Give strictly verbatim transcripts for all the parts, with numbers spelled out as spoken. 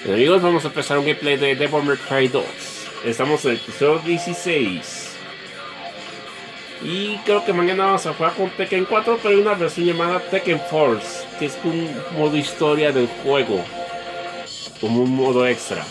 Bien, amigos, vamos a empezar un gameplay de Devil May Cry dos. Estamos en el episodio dieciséis. Y creo que mañana vamos a jugar con Tekken cuatro, pero hay una versión llamada Tekken Force, que es un modo historia del juego, como un modo extra.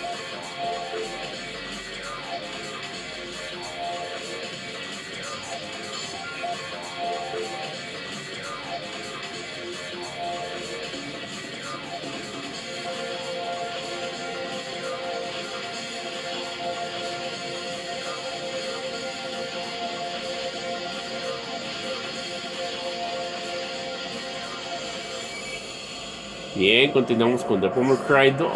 Bien, continuamos con Devil May Cry dos.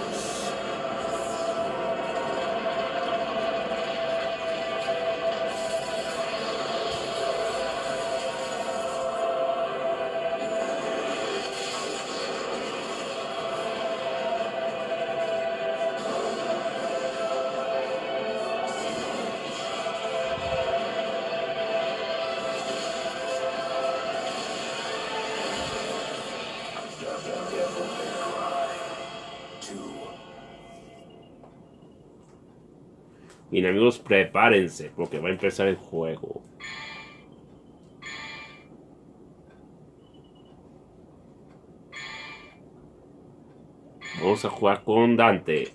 Bien, amigos, prepárense porque va a empezar el juego. Vamos a jugar con Dante.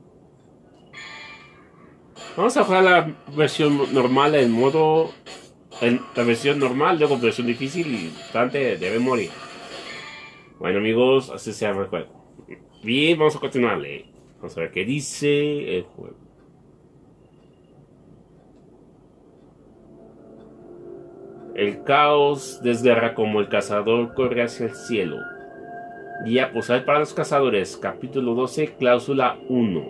Vamos a jugar la versión normal en modo... En la versión normal, luego versión difícil y Dante debe morir. Bueno, amigos, así se llama el juego. Bien, vamos a continuarle. Vamos a ver qué dice el juego. El caos desgarra como el cazador corre hacia el cielo. Guía posar para los cazadores, capítulo doce, cláusula uno.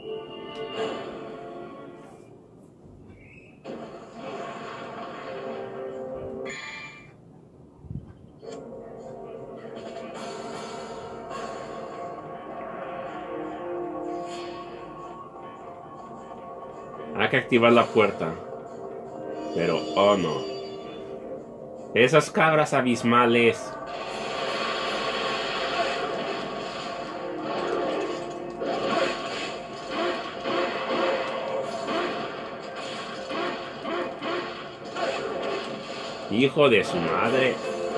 Hay que activar la puerta. Pero, oh no. Esas cabras abismales. Hijo de su madre.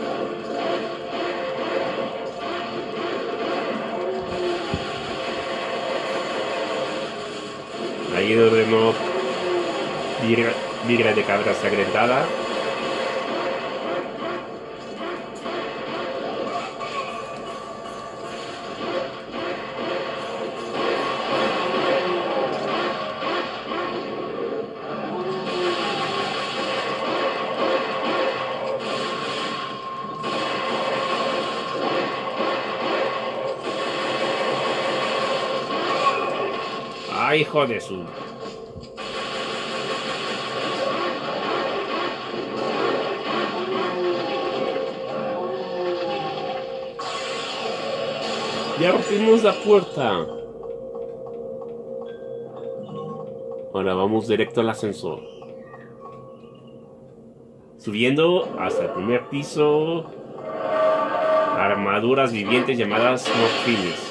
Ahí de nuevo. Vigra, vigra de cabra sangrentada. ¡Ay, hijo de su! Ya rompimos la puerta. Ahora vamos directo al ascensor. Subiendo hasta el primer piso. Armaduras vivientes llamadas morfines.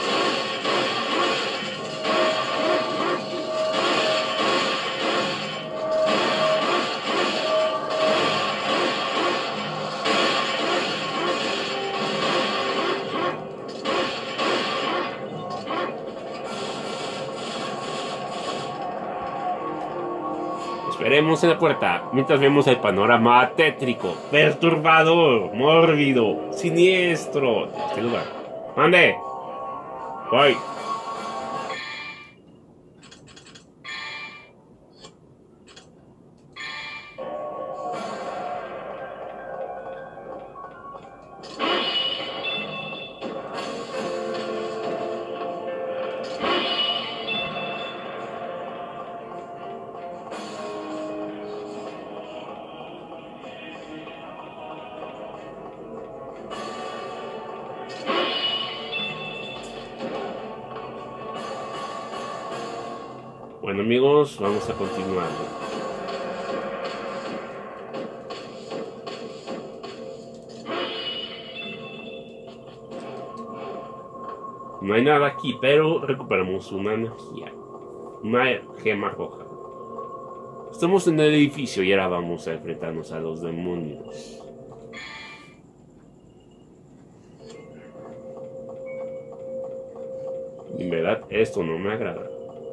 Esperemos en la puerta mientras vemos el panorama tétrico, perturbador, mórbido, siniestro de este lugar. ¡Mande! ¡Voy! Bueno, amigos, vamos a continuar. No hay nada aquí, pero recuperamos una energía. Una gema roja. Estamos en el edificio y ahora vamos a enfrentarnos a los demonios. En verdad, esto no me agrada.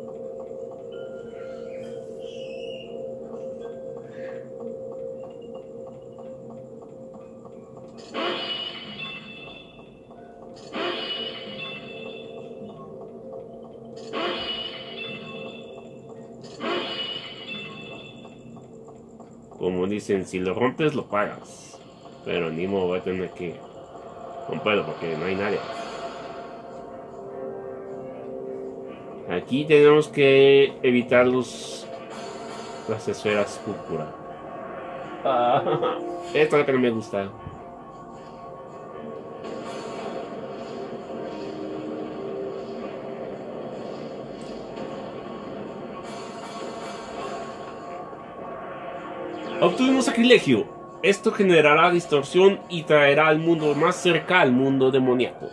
Como dicen, si lo rompes, lo pagas. Pero ni modo, voy a tener que romperlo porque no hay nadie. Aquí tenemos que evitar los, las esferas púrpura. Ah, esto es lo que no me gusta. Obtuvimos sacrilegio. Esto generará distorsión y traerá al mundo más cerca al mundo demoníaco.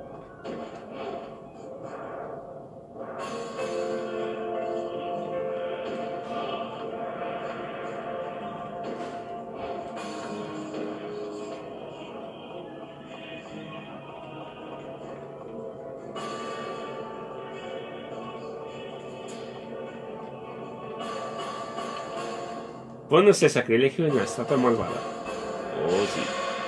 Bueno, ese sacrilegio en la estatua malvada. Oh, sí.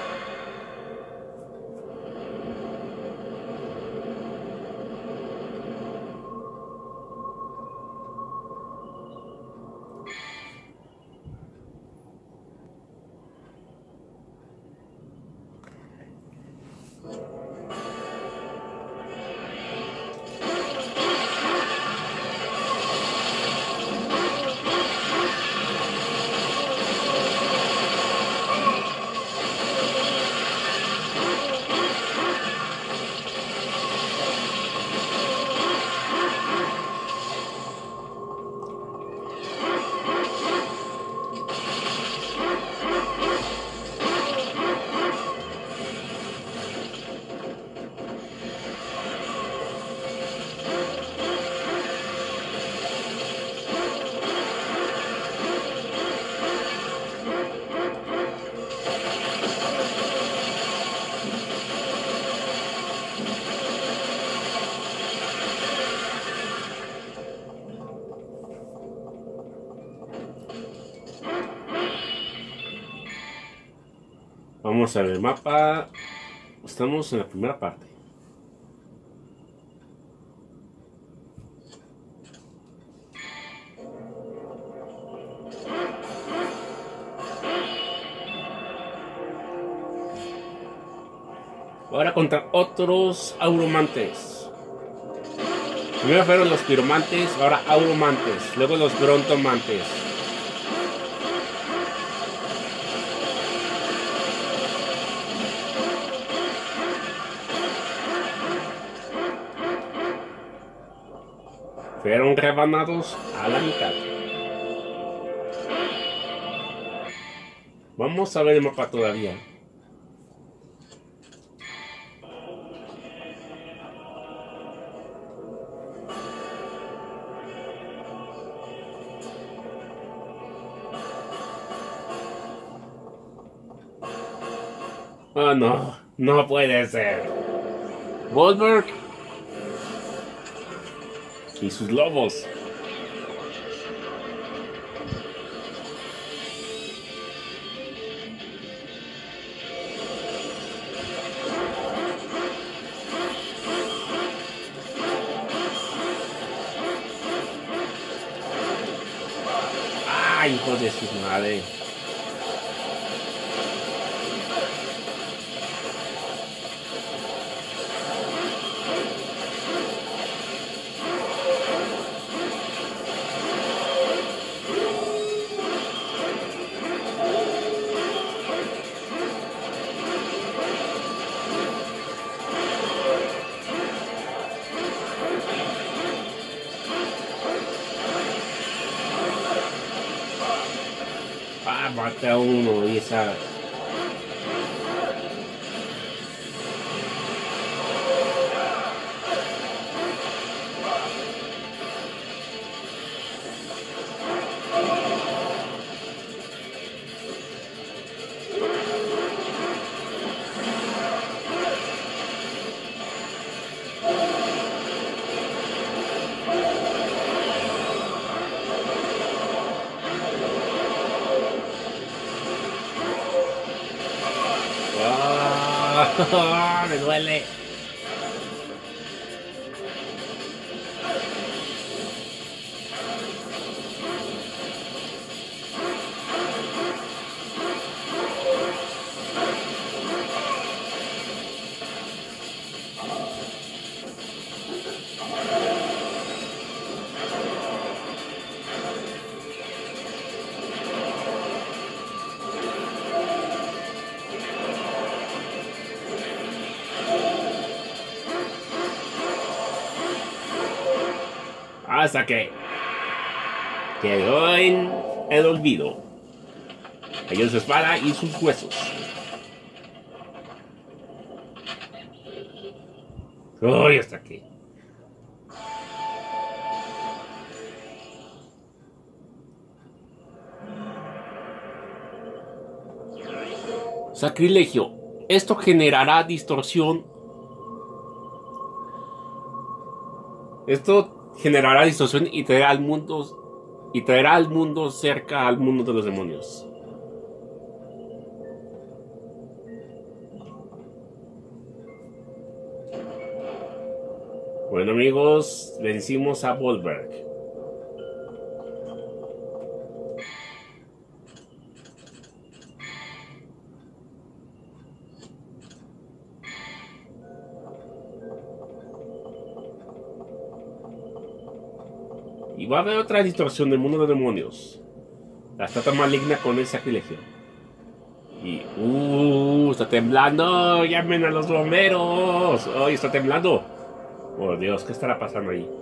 Vamos a ver el mapa. Estamos en la primera parte. Ahora contra otros auromantes. Primero fueron los piromantes, ahora auromantes, luego los brontomantes. Fueron rebanados a la mitad. Vamos a ver el mapa todavía. Oh no, no puede ser. Goldberg y sus lobos. Ay, hijo de su madre. Ah, mate a uno y esa. Oh, me duele. Hasta que quedó en el olvido. Cayó su espada y sus huesos. Uy, hasta aquí. Sacrilegio. Esto generará distorsión. Esto generará distorsión y traerá al mundo y traerá al mundo cerca al mundo de los demonios. Bueno, amigos, vencimos a Volberg. Y va a haber otra distorsión del mundo de los demonios. La estatua maligna con el sacrilegio. Y... ¡Uh! ¡Está temblando! ¡Llamen a los bomberos! ¡Ay, está temblando! ¡Oh, Dios! ¿Qué estará pasando ahí?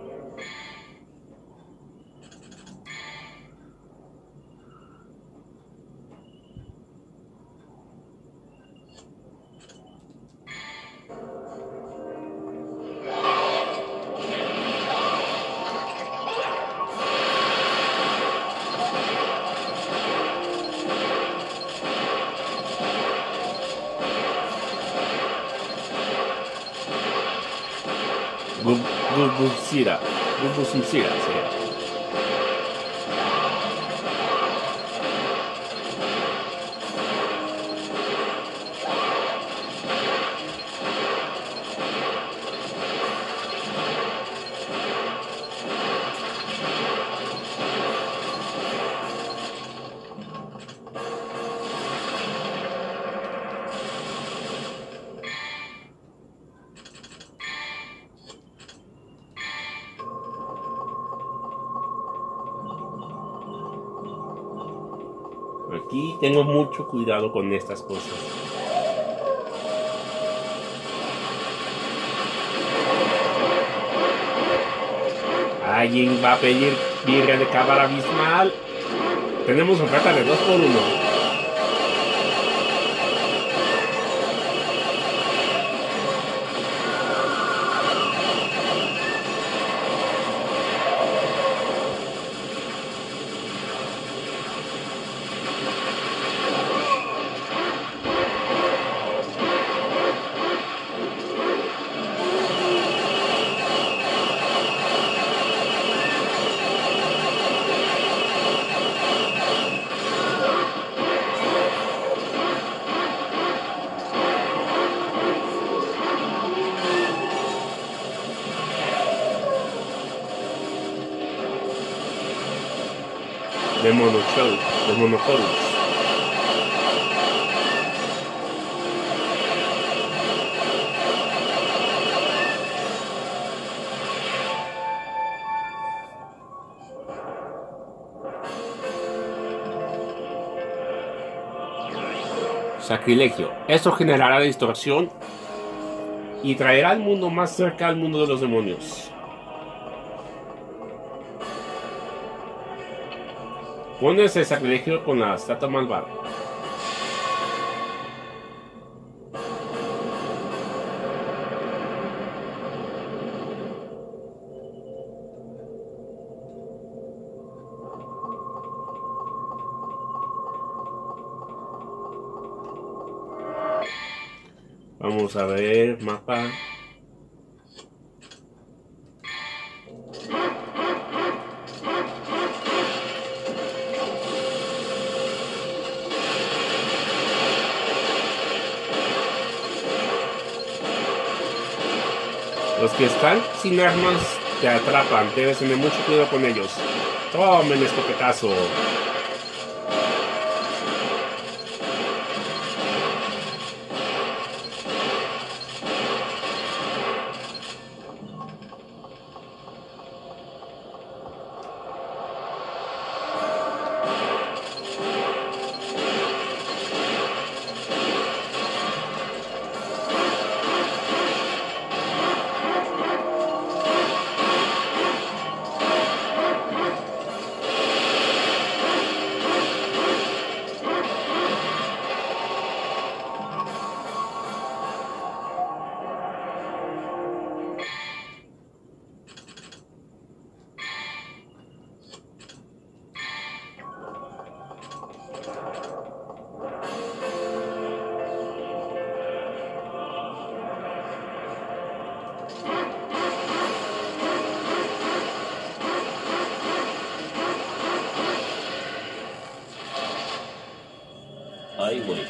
Gubusira, Gubusira, sería. Aquí tengo mucho cuidado con estas cosas. ¿Alguien va a pedir birria de cámara abismal? Tenemos oferta de dos por uno. De Monochou, de Monochorus. Sacrilegio. Esto generará distorsión y traerá al mundo más cerca al mundo de los demonios. Pones el sacrilegio con la estatua malvada. Vamos a ver, mapa. Los que están sin armas te atrapan, debes tener mucho cuidado con ellos. Tomen escopetazo. Ay, güey.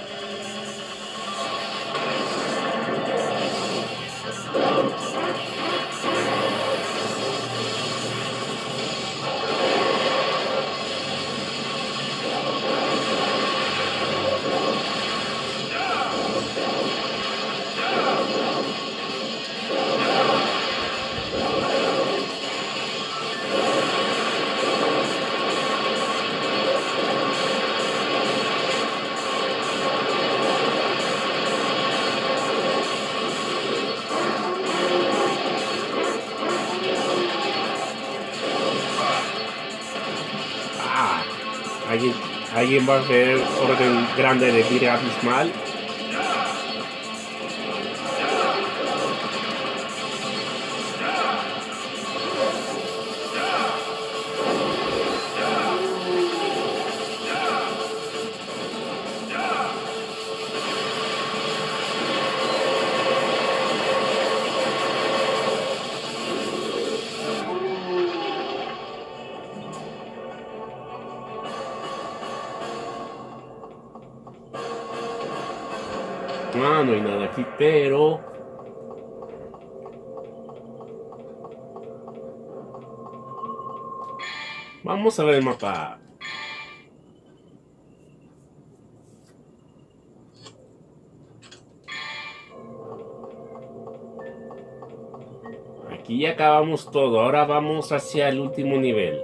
¿Alguien, ¿Alguien va a hacer orden grande de vida abismal? Ah, no hay nada aquí, pero... Vamos a ver el mapa. Aquí ya acabamos todo, ahora vamos hacia el último nivel.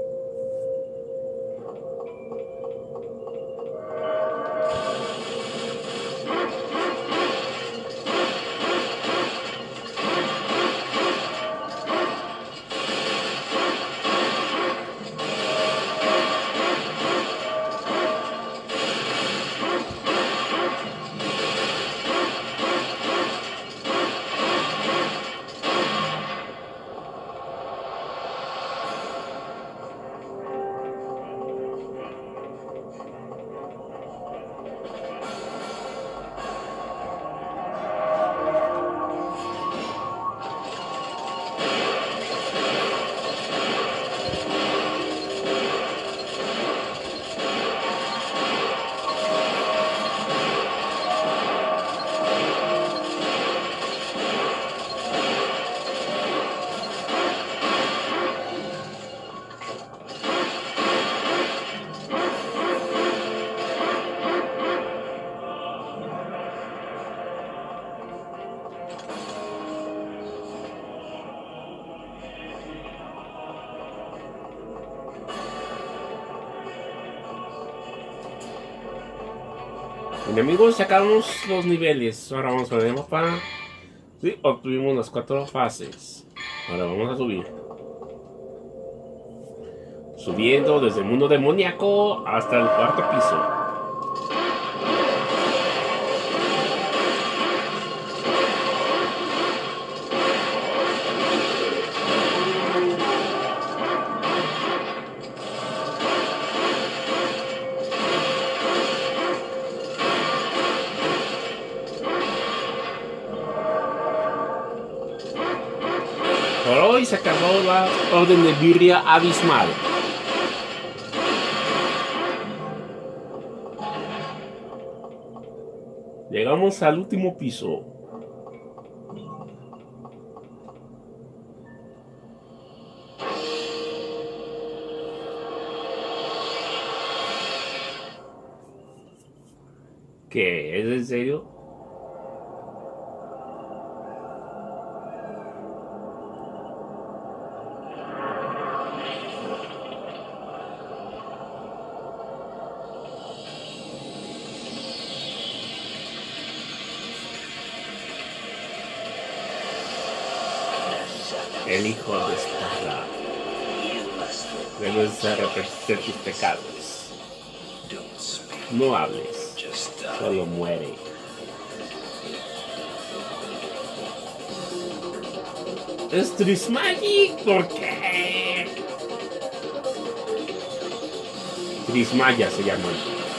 Enemigos, sacamos los niveles. Ahora vamos a ver el mapa. Sí, obtuvimos las cuatro fases. Ahora vamos a subir. Subiendo desde el mundo demoníaco hasta el cuarto piso. se acabó la orden de birria abismal. Llegamos al último piso. ¿Qué? ¿Es en serio? El hijo de espada debes arrepentir tus pecados. No hables, solo muere. Es Trismagic, ¿por qué? Trismaya se llama.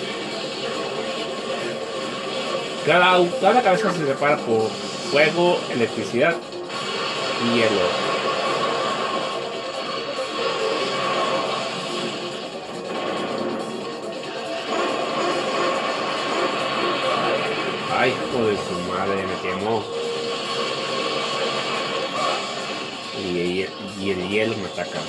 Cada, cada cabeza se separa por fuego, electricidad y hielo. Ay, hijo de su madre, me quemó. Y, y el hielo me ataca.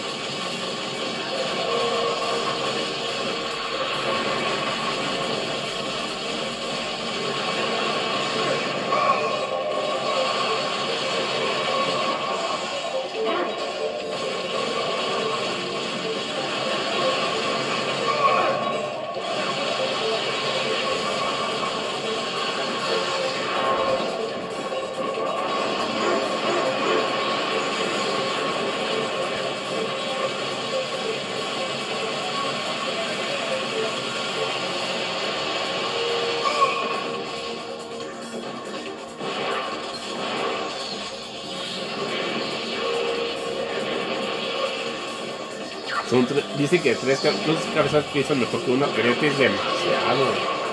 Son dice que tres, dos cabezas piensan mejor que una, pero este es demasiado.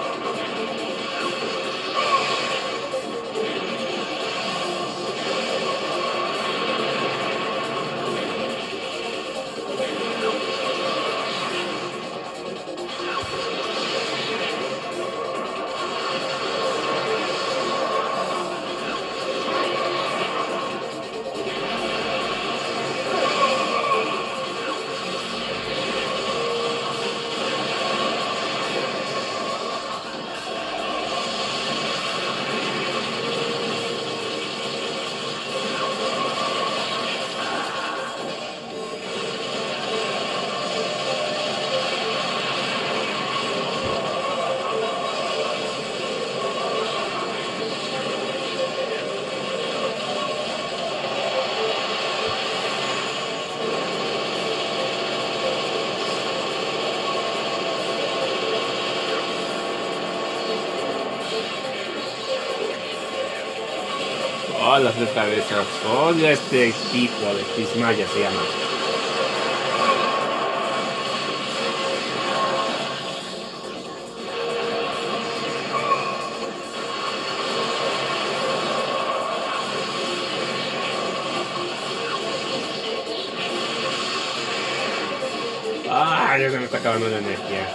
Oh, las tres cabezas. Odio este tipo de Trismaya se llama. Ah, ya se me está acabando la energía.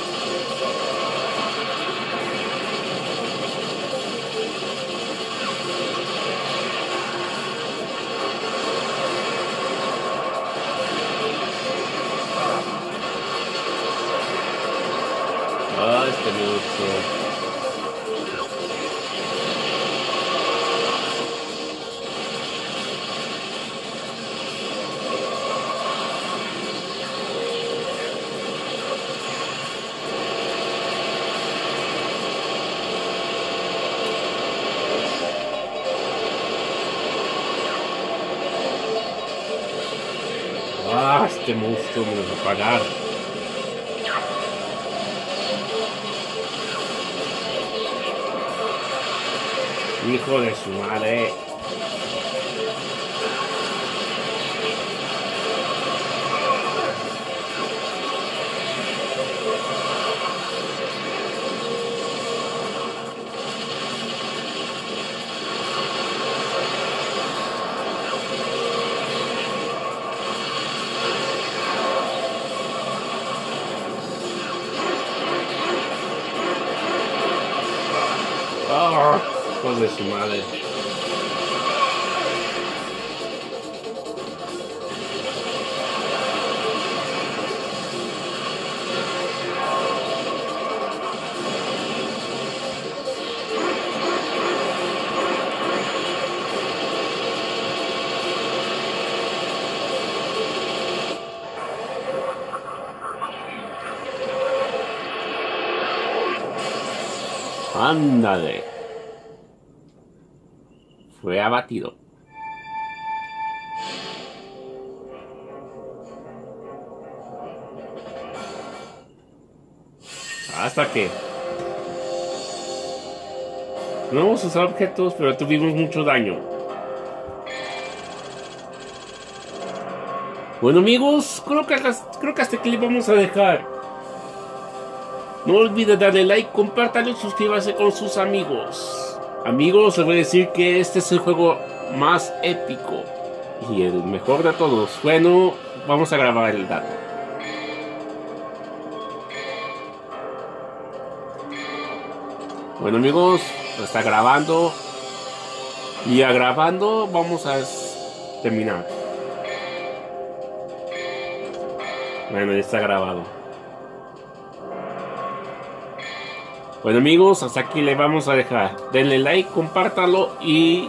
Ah, este me gustó. Ah, este monstruo me lo va a pagar. Hijo de su madre. Hijos de su madre. Ándale. Fue abatido. Hasta que no vamos a usar objetos, pero tuvimos mucho daño. Bueno, amigos, creo que, creo que hasta aquí le vamos a dejar. No olviden darle like, compártanlo y suscríbanse con sus amigos. Amigos, les voy a decir que este es el juego más épico y el mejor de todos. Bueno, vamos a grabar el dato. Bueno, amigos, está grabando. Y a grabando vamos a terminar. Bueno, ya está grabado. Bueno, amigos, hasta aquí le vamos a dejar. Denle like, compártanlo y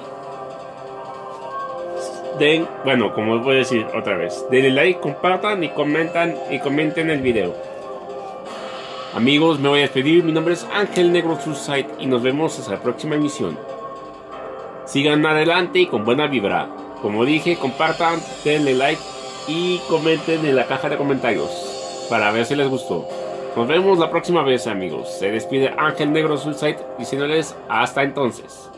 den, bueno, como voy a decir otra vez, denle like, compartan y comentan y comenten el video. Amigos, me voy a despedir. Mi nombre es Ángel Negro Suicide y nos vemos hasta la próxima emisión. Sigan adelante y con buena vibra. Como dije, compartan, denle like y comenten en la caja de comentarios para ver si les gustó. Nos vemos la próxima vez, amigos. Se despide Ángel Negro Suicide diciéndoles hasta entonces.